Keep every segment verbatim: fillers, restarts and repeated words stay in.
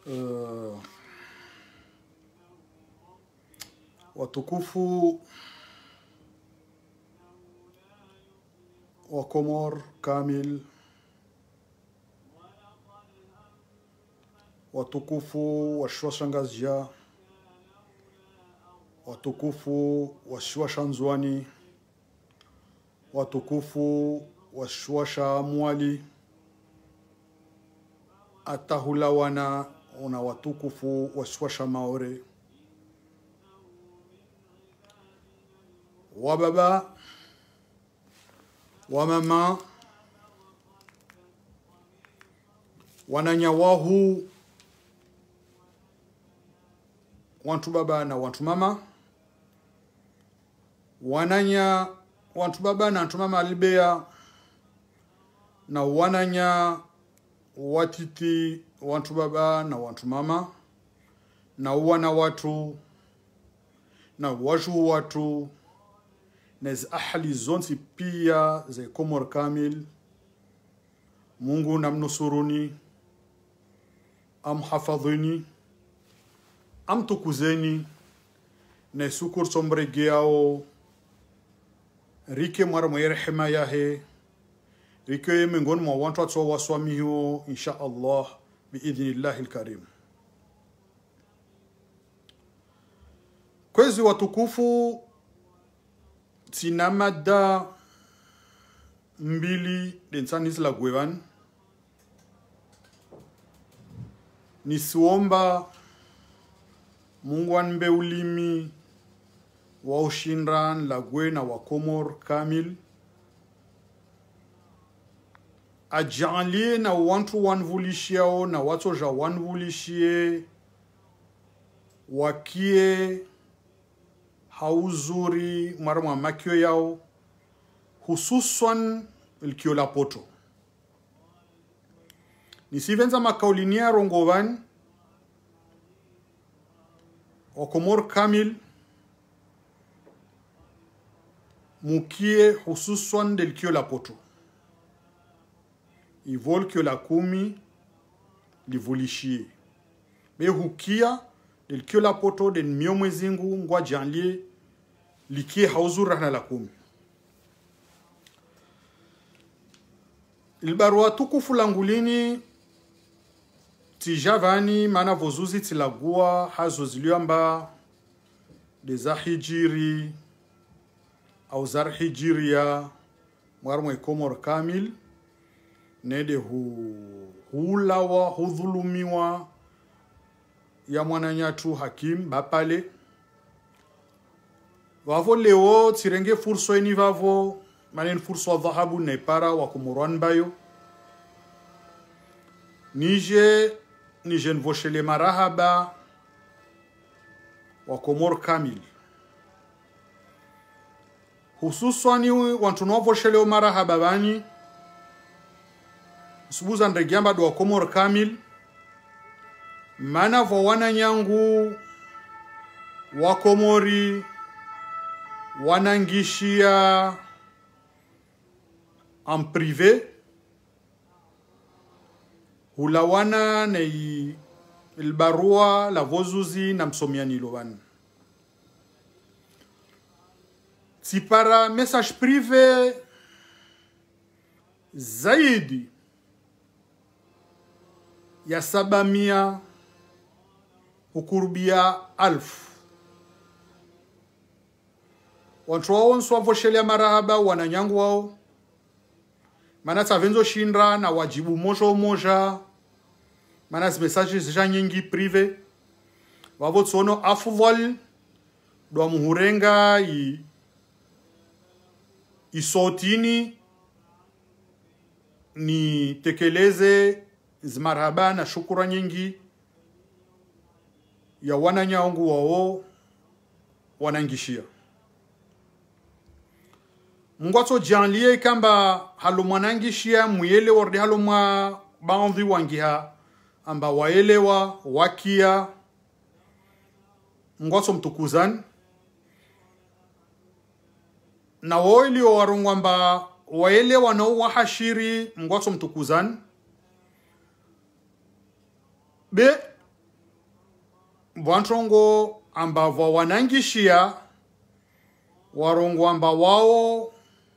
uh, watukufu wa Komor kamil, watukufu wa Shwa Shangazia, watukufu wa Shwa Shanzwani, watukufu wa Shwa Shamwali, atahulawana una watukufu wa Shwa Shamaore, wa baba wa mama wananyawahu wantu baba na wantu mama wananya wantu baba na wantu mama alibea na wananya watiti wantu baba na wantu mama na wana watu na waju watu na ahli zonsi pia za Komor kamil. Mungu namnusuruni, amhafadhini, amtukuzeni na sukur sombregeao rike mara mwirehema yahe rike miongoni mwa watu watso waswamiho insha Allah biidhnillahi alkarim. Kwezi watukufu tina mada mbili densanis la gwevan nisiomba Mungu anbe ulimi wa ushinran la gwe na wa Komor kamil ajalie na wantu wanvulishiao na watoja wanvulishie wakie hauzuri mara makio yao hususan ilkio la poto nisivenza makaulinia rongovan wa Komor kamil mukie hususan delkio la poto ivol kio la kumi livulishie me hukia delkio la poto den mio mwezingu ngwa janlie likie hauzuri na la kumi. Ilbarua tukufu langulini tijavani mana vozuzi tilagua hazo ziliamba deza hijiri au zar hijiria mwarmwe Komor kamil nede hu hulawa hudhulumiwa ya mwananyatu hakim bapale wavo leo tirenge furso eni vavo manen furso dhahabu na para wa Komorwan bayo nije nije nvoshele marahaba wa Komor kamil hususani wantu novoshele marahaba bani subuza ndegamba do wa Komor kamil mana vo wananyangu wa Komori wanangishia en privé hulawana na ilbarua la vozuzi na msomiani lovan tipara message privé zaidi ya sabamia hukurubia alfu wantu wao nswa voshelea marahaba wananyangu wao mana tavenzo shindra na wajibu moja moja mana message zija nyingi privé wavo tsono afdal do muhurenga i isotini ni tekeleze zmarhaba na shukura nyingi ya wananyangu wao wanangishia Mungwato janlie kamba halo mwanangishia muyele wardi halo mwa baadhi wangiha amba waelewa wakia mungwato mtukuzan na waili warungwa amba waelewa na wahashiri mungwato mtukuzan be Vantrongo ambavwa wanangishia warongo amba wao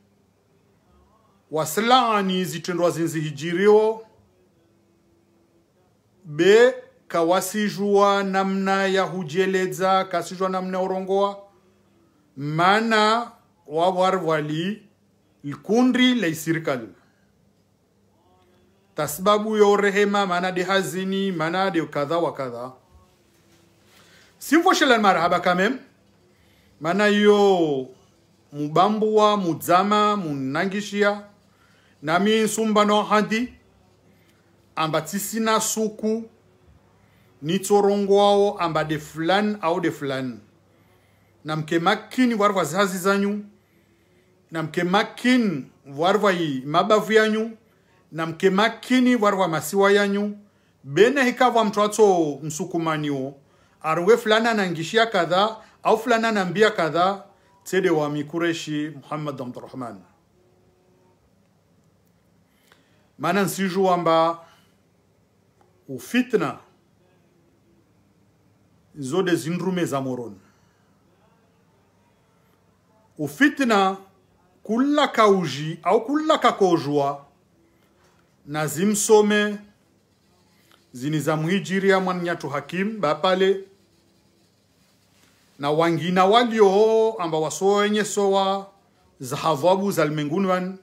wasilani zitendwa zinzi hijiriwo be kawasijua namna ya hujeleza kasijua namna urongoa mana wawarwali lkundri la isirikali tasbabu ya rehema mana de hazini mana de kadha wa kadha simfo shela marhaba kamem mana yo mubambua mudzama munangishia nami sumbano hadi ambatisina suku nitorongoao amba de flan au de flan namke makini warwa zazi zanyu namke makini warwa yi mabavu yanyu namke makini warwa masiwa yanyu bene hikawa mtuato msukumanio arwe fulana nangishia kadha au fulana nambia kadha tede wa mikureshi Muhammad Abdurrahman mana nsiju wamba ufitna zode zindrume za moron ufitna kula kauji au kula kakojua na zimsome zini za muhijiria mwanyatu hakim bapale na wangina walio amba wasoenye sowa za hadhabu za almengunwan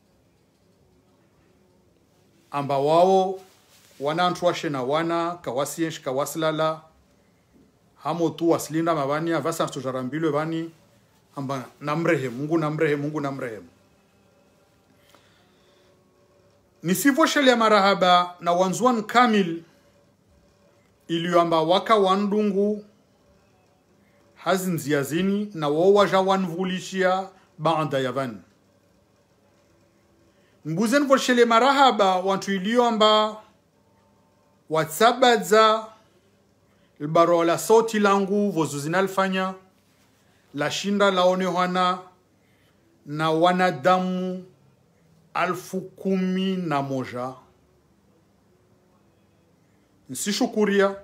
amba wao wanantuashe na wana kawasiensh kawaslala hamo tu waslinda mabani avasa tujarambilwe bani amba namrehe Mungu namrehe Mungu namrehe nisivoshelea marahaba na wanzuan kamil iliyoamba waka wandungu hazinziazini na wawaja wanvulishia baada ya van mbuzen voshele marahaba wantu iliyoamba watsabaza ilbaro la sauti langu vozuzinalfanya la shinda laonewana na wanadamu alfu kumi na moja nsishukuria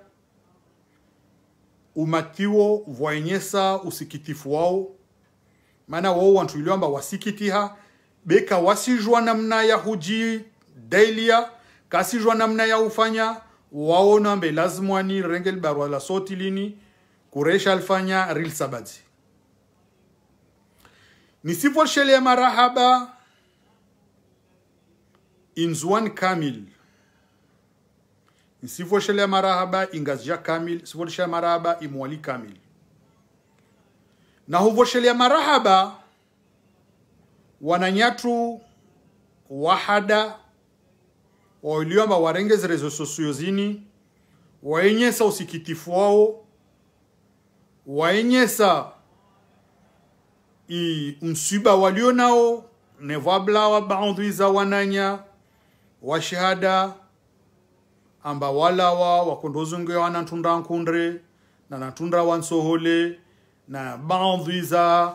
umatiwo voenyesa usikitifu wao mana wao wantu iliomba wasikitiha beka wasijua namna ya huji dailia kasijua namna ya ufanya wao nambe lazimwani rengel barwa la soti lini kuresha alfanya ril sabati nisifo shele marahaba inzuan kamil nisifo shele marahaba ingazja kamil sifo shele marahaba imwali kamil na huvo shele marahaba wananyatu wahada waliomba warengeze rezo sosio zini waenyesa usikitifu wao waenyesa i msiba walio nao nevabla wa baadhiza wananya wa shahada amba wala wa wakondozunge wanatunda nkundre na natunda wansohole na baadhiza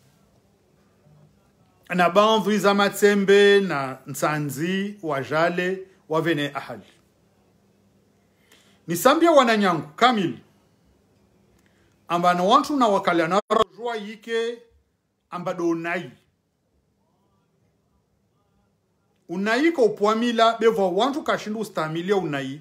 na baadhiza matsembe na nsanzi wajale wavene ahali nisambia wananyangu kamil amba na wantu na wakala na rojua yike amba do unai unai ko puamila bevo wantu kashindu ustamilia unai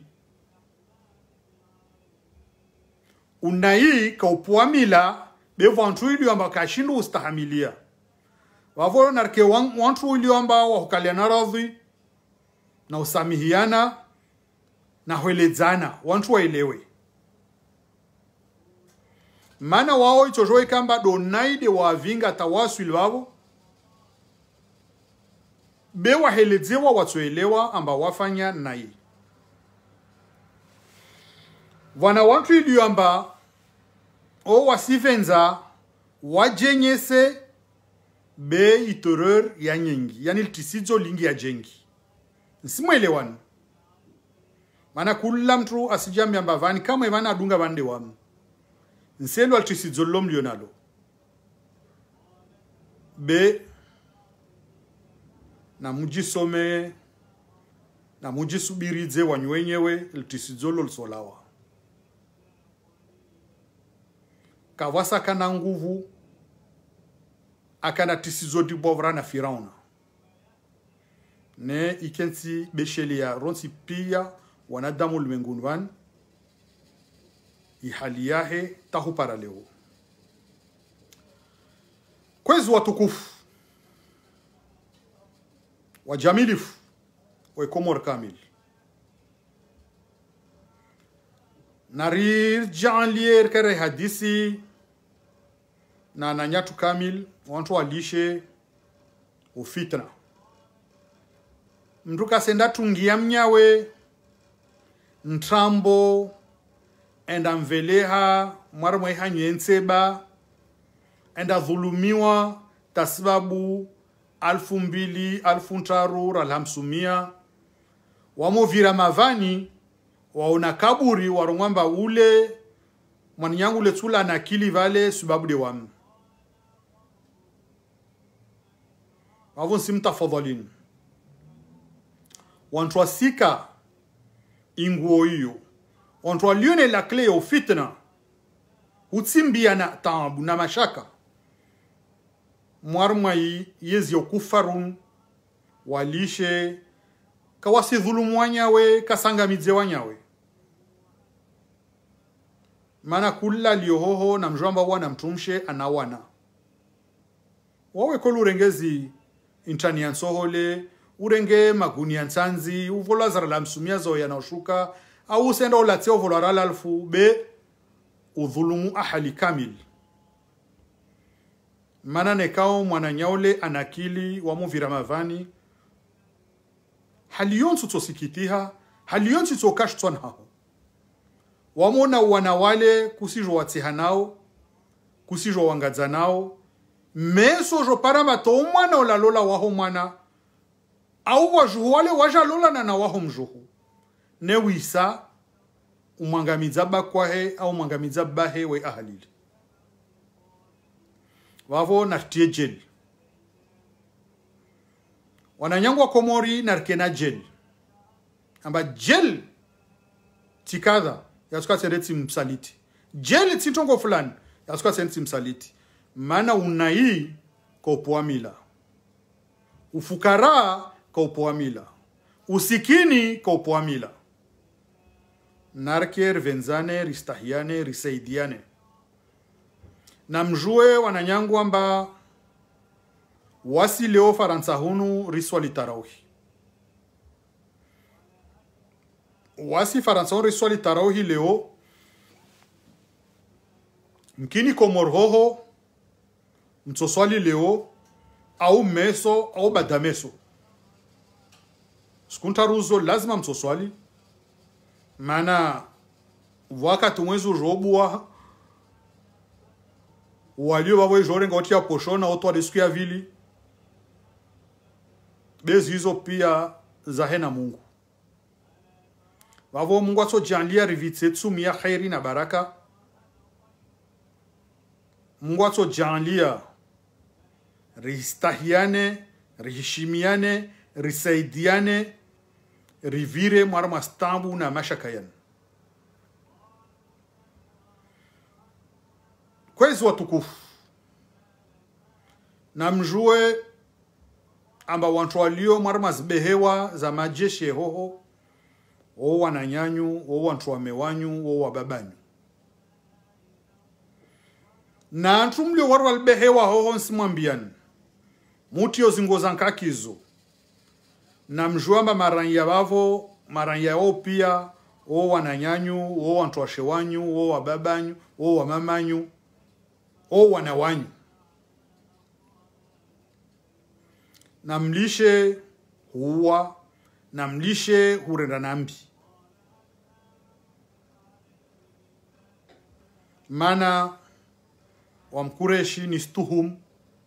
unai ko puamila bevo wantu ili amba kashindu ustahamilia wavo narke wantu ili amba wahukalia na radhi na usamihiana na huelezana wantu waelewe mana wao ichojoe kamba donaide wa vinga tawasuli wao be wahelezewa watuelewa amba wafanya nai wana wantu ili amba o wasifenza wajenyese be itoror ya nyengi yani tisizo lingi ya jengi nsimwelewani mana kula mtu asijambi amba vani kama ivana adunga vande wamu nselo altisizo lom lionalo be na mujisome na mujisubirize wanywenyewe altisizo lol solawa kawasa kana nguvu akana tisizo di bovra na Firauna ne ikensi beshelia ronsi pia wanadamu ulimwenguni van ihali yahe tahu paraleo kwezi watukufu wajamilifu wekomor kamil narir janlier kare hadisi na nanyatu kamil wantu walishe ufitna mruka senda tungia mnyawe ntrambo enda mveleha mwarmwe hanyenseba enda dhulumiwa tasbabu alfu mbili alfu ntaru ralhamsumia wamovira mavani waona kaburi warongwamba ule mwanyangu letula na akili vale subabu de wamu wavon simtafadhalin wantu wasika inguo hiyo wantu walione la kle ya fitna utsimbia na taabu na mashaka mwarmai yezi yokufarun walishe kawasi dhulumu wanyawe kasanga midze wanyawe mana kula liyohoho na mjwamba wana mtumshe anawana wawe kolu urengezi intani yansohole urenge maguni yansanzi uvola zara la msumia zo yanaoshuka au senda ulatia uvola rala alfu be udhulumu ahali kamil mana nekao mwana nyaule anakili wamuvira mavani halionsu tosikitiha halionsu tokashtwa nao wamona wanawale kusijo watiha nao kusijo wangadza nao meso jo parama to mwana olalola waho mwana au wajuhu wale wajalola na na waho mjuhu ne wisa umangamiza bakwahe au mangamiza bahe we ahalili wavo nartie jeli wananyangwa komori narkena jeli amba jeli tikadha yasuka sereti msaliti jeli tintongo fulani yasuka sereti msaliti mana unai kwa mila ufukara kwa mila usikini kwa mila narker venzane ristahiane risaidiane na mjue wananyangwa mba wasi leo faransa hunu riswali tarawih wasi faransa hunu riswali tarawih leo mkini komorhoho mtoswali leo au meso au badameso skuntaruzo lazima mtoswali mana wakati mwezu robua walio wawe jore ngoti ya poshona otwa desku ya vili bezi hizo pia zahena Mungu wavo Mungu aso janlia rivitsetsu miya khairi na baraka Mungu aso janlia ristahiane rihishimiane risaidiane rivire mwarma stambu na mashakayan kwezi watukufu na mjue amba wantu walio mwarma zibehewa za majeshi hoho o wananyanyu o wantu wamewanyu o wababanyu na antu mlio waru walbehewa hoho nsimwambiani mutio zingoza nkakizo na mjue amba maranya wavo maranya o pia o wananyanyu o wantu washewanyu o wababanyu o wamamanyu o wanawanyu na mlishe huwa na mlishe hurenda nambi mana wa mkureshi ni stuhum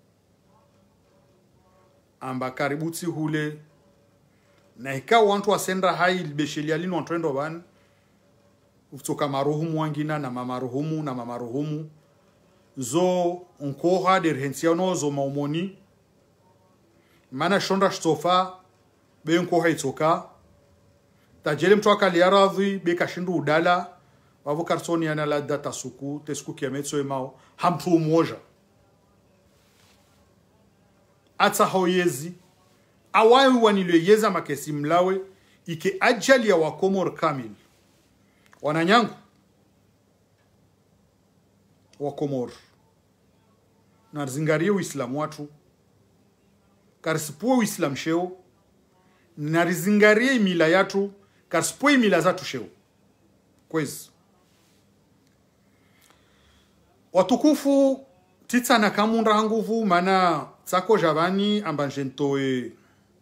amba kaributi hule na ikawa wantu wasenda hai libeshelia linu wantuendo ban utoka maruhumu wangina na mamaruhumu na mamaruhumu zo unkoha derhensiano zo maumoni mana shonda shtofa be unkoha itoka tajele mtu akali aradhi be kashindu udala wavo karsoni yana la data suku tesku kiametso emao hamtu umoja ata hoyezi awai wanilwe yeza makesi mlawe ike ajali ya wakomor kamil wananyangu wakomor na zingarie uislamu watu karisipuwe uislamu sheo na rizingarie mila yatu karisipuwe mila zatu sheo kwezi watukufu titsa na kamunda hanguvu mana tsako javani ambanjentoe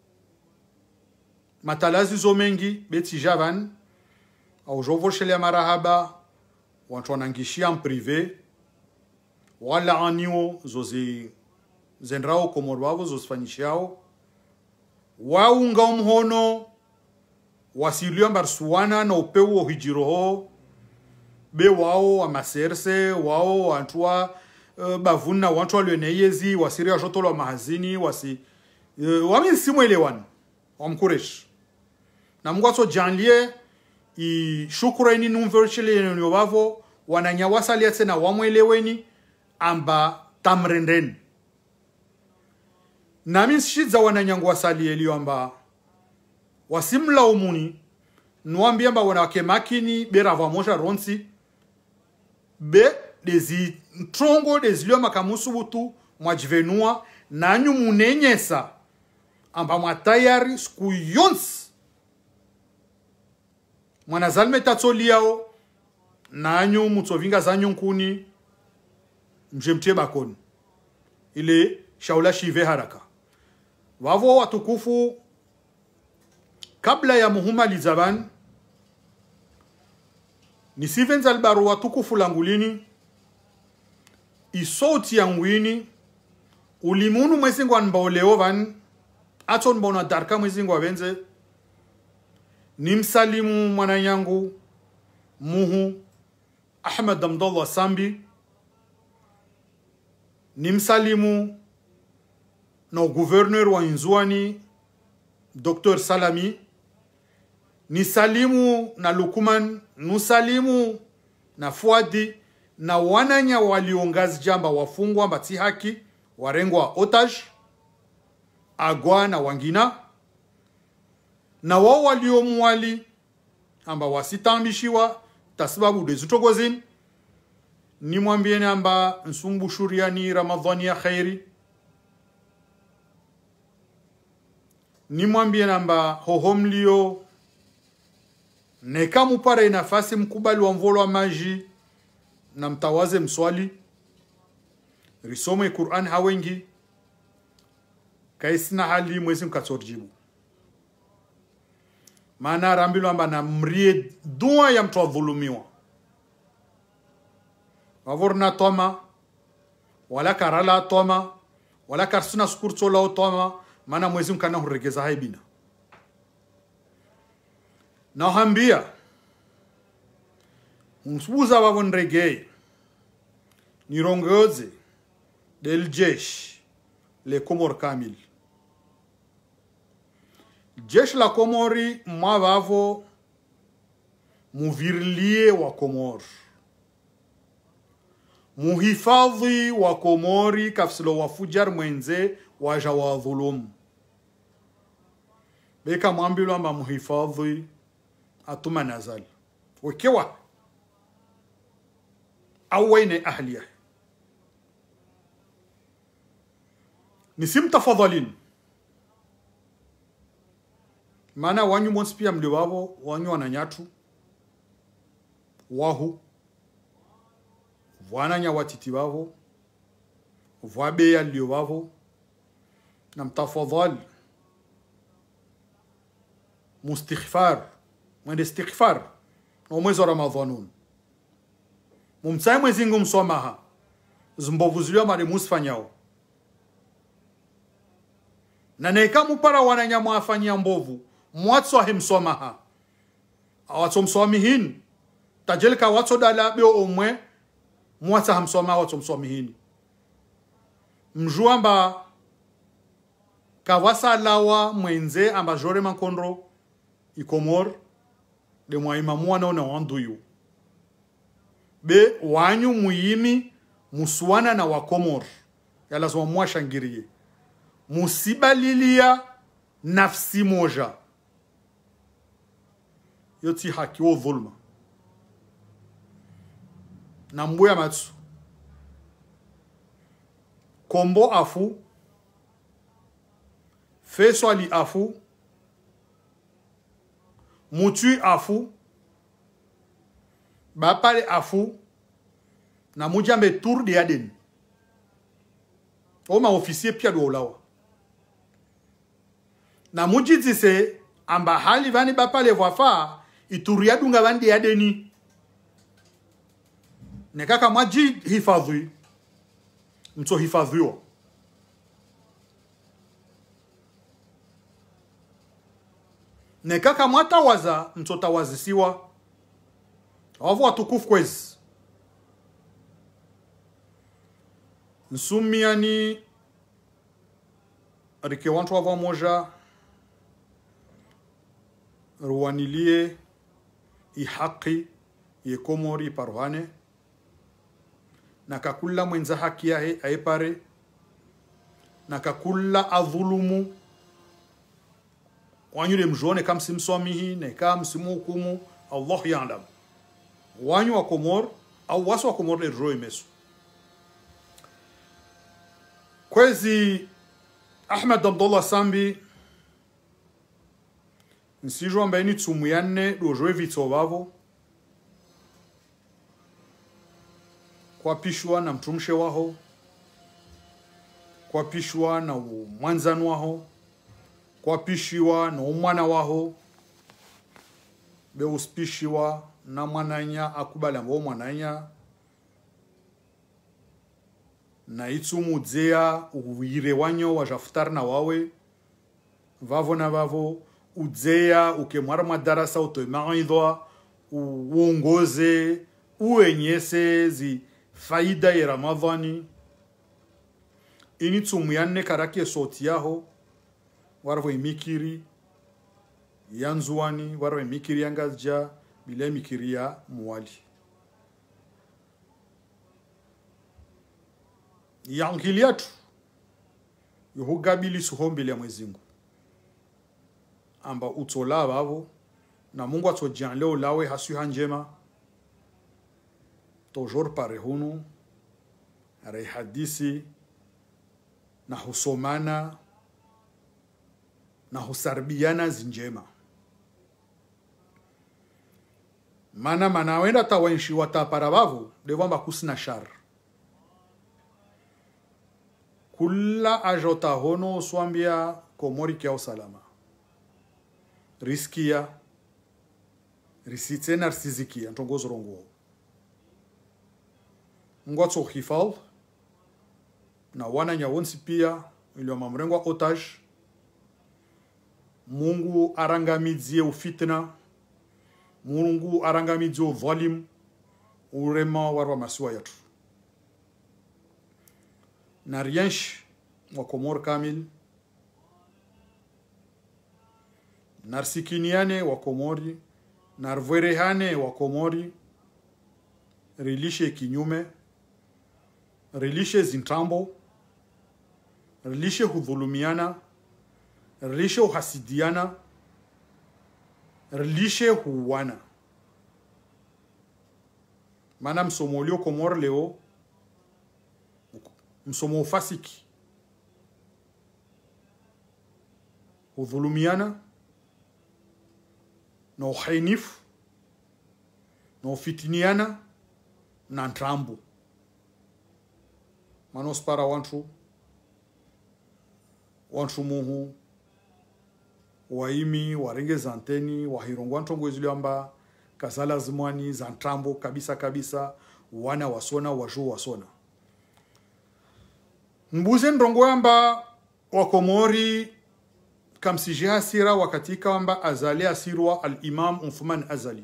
matalazi zo mengi beti javan au jovo shele marahaba watu wanangishia mprive wala anio zozi zenrao komorwavo zosifanyishiao waunga umhono wasilio mbarsuwana na upeu hijiroho be wao amaserse wao wantua uh, bavuna wantu walweneyezi wasiri washotolo mahazini wasi uh, wami simwelewani wamkuresh na mgwaso janlie i shukureni numverchile nyobavo wananyawasali tena wamweleweni amba tamrendeni nami shiza wananyangu wasali elio amba wasimla umuni nuambia amba wanawake makini berava moja ronsi be dezi trongo dezi lio makamusu butu mwajivenua nanyu munenyesa amba mwatayari siku yonsi mwanazalme tatsoliao nanyu mutsovinga zanyu nkuni mjemtie bakoni ile shaula shive haraka wavo watukufu kabla ya muhumali zaban nisivenza albaru watukufu langulini isoti yanguini ulimunu mwezingu anbaoleo van ato nbaona darka mwezingu wavenze nimsalimu mwananyangu muhu Ahmed Abdallah Sambi nimsalimu na gouverneur wa Inzuani Docteur Salami nisalimu na Lukuman nusalimu na Fuadi na wananya waliongazi jamba wafungwa mbati haki warengwa otage agwa na wangina na wao waliomwali amba wasitambishiwa tasababu dezutogozin ni mwambieni amba nsumbu shuriani Ramadhani ya khairi ni mwambieni amba hohomlio neka mupare nafasi mkubali wa mvolo wa maji na mtawaze mswali risome Qur'an hawengi kaisina hali mwezi mkatorjibu maana rambilo amba na mrie dua ya mtu dhulumiwa wavorna toma wala karala toma wala karsuna skurto la toma maana mwezi mkana huregeza haibina na hambia unsubuza wavonregei nirongoze del jesh le Komor kamil jesh la Komori mwavavo muvirlie wa Komor muhifadhi wa Komori kafsilo wa fujar mwenze waja wa dhulum beka mwambilo amba muhifadhi atuma nazali wekewa awene ahliya nisim tafadhalin mana wanyu monspia mliwavo wanyu wananyatu wahu wananya watiti wavo wabeya liyo wavo na mtafadhali mustighfar mwende istighfar na mwezi wa Ramadhanun mumtsaye mwezi ngu msomaha zimbovu zilio mare musfanyao na neka mupara wananya mwafanyia mbovu mwatso himsomaha awatso msomihin tajelka watso dala bio omwe mwatsa hamsoma watso msomihin mjuamba kawasa lawa mwenze amba jore mankondro ikomor de mwa imamu wana ona wanduyu be wanyu muhimi musuana na wakomor ya lazima mwashangirie musibalilia nafsi moja yoti haki wa dhulma na mbuya matsu kombo afu feswali afu mutui afu bapale afu na mujambe tour de aden o ma officier pia do olawa na mujitise amba hali vani bapale vafa ituria dunga vandi adeni nekaka maji hifadhi mto hifadhiwa nekaka mwatawaza mto tawazisiwa wavu watukufu kwezi nsumiani rike wantu wava moja ruwanilie ihaki yekomori parwane na kakula mwenza haki yahe aepare na kakula adhulumu wanyure mjone kam simsomihi ne kam simukumu Allah ya'lam wanyu wa komor au wasu wa komor le roe mesu kwezi Ahmed Abdullah Sambi nsijo ambaye ni tsumuyane dojoe vitso vavo kwa pishwa na mtumshe waho kwa pishwa na mwanzanu waho kwa pishiwa na umwana waho be uspishiwa na mwananya akubala mbo mwananya na itsumudzea uwire wanyo wa jaftar na wawe vavo na vavo udzea ukemwara madarasa utoimaidwa uongoze uenyese zi faida ya Ramadhani ini tsumuyane karake soti yaho warvo imikiri yanzuani warvo imikiri yangazja bila imikiri ya muwali yangiliatu yuhugabili suhombele ya mwezingu amba utola babo na Mungu atojian leo lawe hasu hanjema tojor pare hunu are hadisi na husomana na husarbiana zinjema mana mana wenda tawenshi watapara bavu devamba kusina shar kula ajota hono swambia komori kia usalama riskia risitse narsizikia ntongozo rongo ngwatso khifal na wana nyawonsi pia ilio mamrengwa otage Mungu arangamidzie ufitna Mungu arangamidzie volume urema warwa masuwa yatu na riensh wa komor kamil narsikiniane wa komori narverehane wa komori rilishe kinyume rilishe zintambo rilishe hudhulumiana rilishe uhasidiana rilishe huwana mana msomo ulio komor leo msomo ufasiki hudhulumiana na uhainifu na ufitiniana na ntrambu manos para wantu wantu muhu waimi warenge zanteni wahirongwa ntongo izuli amba kazala zimwani za ntrambu kabisa kabisa wana wasona waju wasona mbuze ndongo amba wakomori kamsije hasira wakati kamba azali asirwa al-Imam Uthman Azali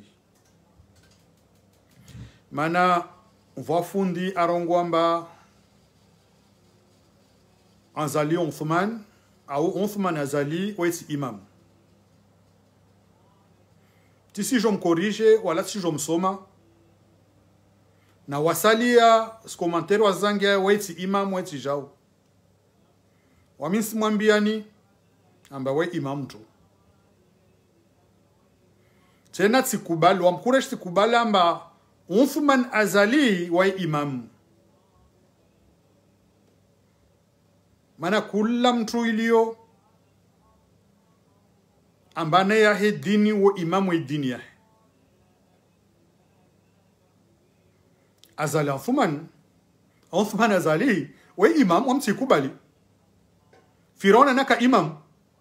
mana wafundi arongwamba Azali Uthman au Uthman Azali wesi imam tisi jom corrige wala tisi jom soma na wasalia skomantere wazangia waiti imam waiti jao wamisi mwambiani amba we imam tu tena tsikubali wamkuresh tsikubali amba Uthman azali wa imam mana kula mtu ilio ambane ya he dini wa imamu wa dini ya azali Uthman Uthman azali wa imam wamtsikubali Firauna naka imam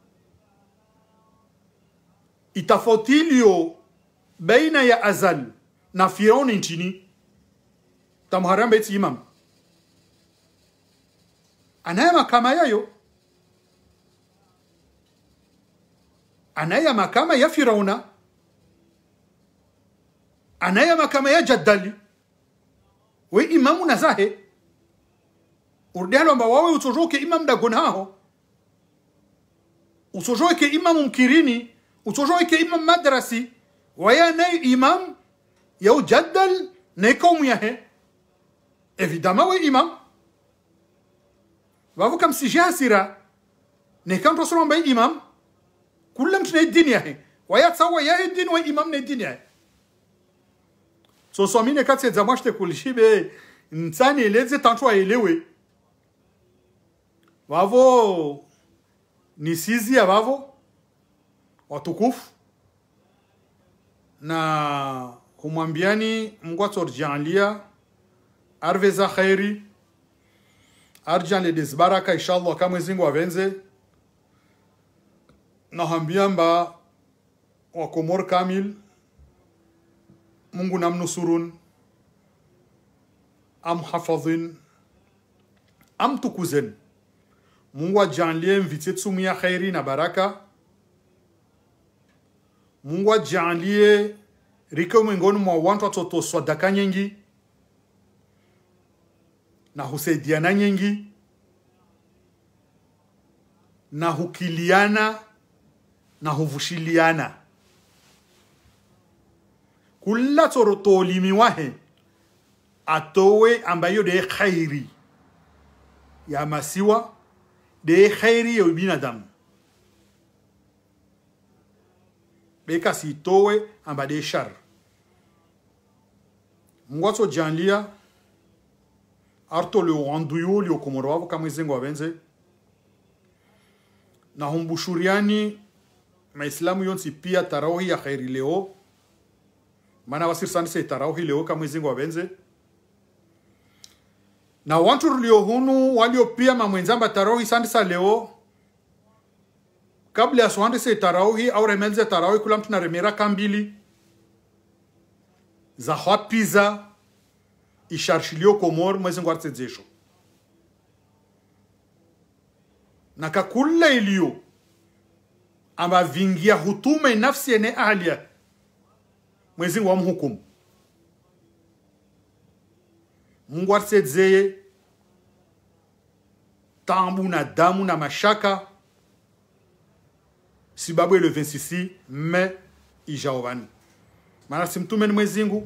itafotilio baina ya azal na Firauna nchini tamharambe iti imam anaya makama yayo anaya makama ya Firauna anaya makama ya Jaddali we imamu nazahe urdialo amba wawe utojoke imam dagonaho utojoke imam mkirini utojoke imam madrasi waya nay imam yau Jaddal ne kaumu yahe évidemment we imam wavu kam si jasira ne kan to solomba imam kullam tne din yahe waya tsawa yahe din we imam ne din yahe so so mine katse zamashte kulishibe nsani leze tantwa elewe wavo ni sizi ya wavo watukufu na kumwambiani Mungu atorjalia arveza khairi arjan le desbaraka inshallah kama zingu avenze na hambiamba wa Komor kamil Mungu namnusurun am hafadhin am tukuzen Mungu ajalie mvite tsumia khairi na baraka Mungu ajalie riko miongoni mwa watu watoto sadaka nyingi na husaidiana nyingi na hukiliana na huvushiliana kula torotolimi wahe atowe ambayo de khairi ya masiwa de khairi ya binadamu beka sitowe amba de shar Mungu janlia arto le wanduyo le komoro kama izengo abenze na humbushuriani maislamu yonsi pia tarawih ya khairi leo mana wasir sanse tarawih leo kama izengo abenze na wantu leo hunu walio pia mamwenzamba tarawih sansa leo kabla ya swande se tarawih au remelze tarawih kula mtu na remera kambili za hapiza isharshilio Komor mwezi ngwarte zesho na kakula ilio ama vingia hutume nafsi ene ahlia mwezi wa mhukumu Mungu arsedzeye tambu na damu na mashaka sibabu le vingt-six mai ijaovani mana simtume ni mwezingu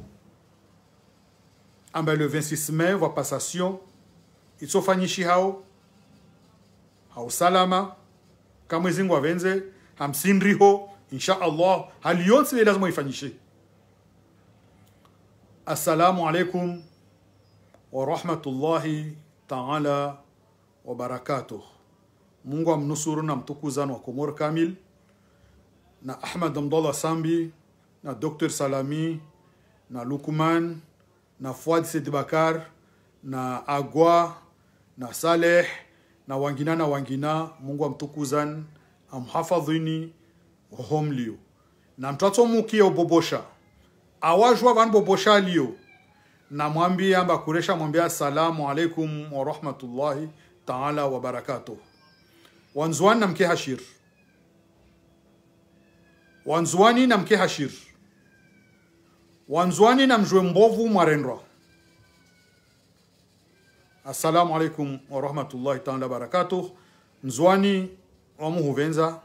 amba le vingt-six mai wa passation itsofanyishi hao hao salama kama mwezingu avenze hamsindriho insha Allah halionse lazima ifanyishe. Assalamu alaikum wa rahmatullahi ta'ala wa barakatuh. Mungu amnusuru na mtukuzani wa Komor kamil na Ahmad Abdallah Sambi na Doctor Salami na Lukman na Fuad Sidibakar na Agwa na Saleh na wangina na wangina. Mungu amtukuzani amhafadhini homlio na mtoto mukia ubobosha awajwa van bobosha lio na mwambia amba kuresha mwambia assalamu alaikum wa rahmatullahi ta'ala wa barakatuh. Wanzuani na mke hashir wanzuani na mke hashir wanzuani na mjwe mbovu mwarendwa. Assalamu alaikum wa rahmatullahi ta'ala wa barakatuh. Nzuani wamuhuvenza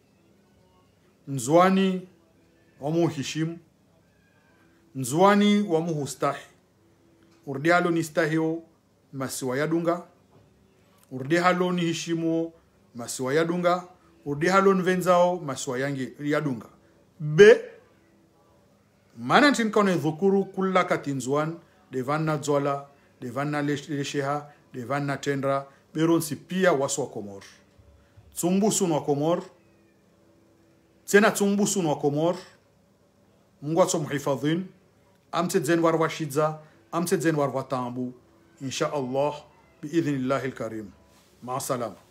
nzuani wamuhishimu nzuani wamuhustahi urdi halo ni stahio masiwa yadunga urdi halo ni hishimo masiwa yadunga urdi halo nvenzao masiwa yangi yadunga be mana tinkone dhukuru kulla katinzwan devanna zola devanna lesheha devanna tendra beronsi pia waswa komor tsumbusu no komor tena tsumbusu no komor mungu atsomhifadhin amtse zen warwashidza amtse zen warwatambu insha Allah biidhnillahi alkarim ma salam.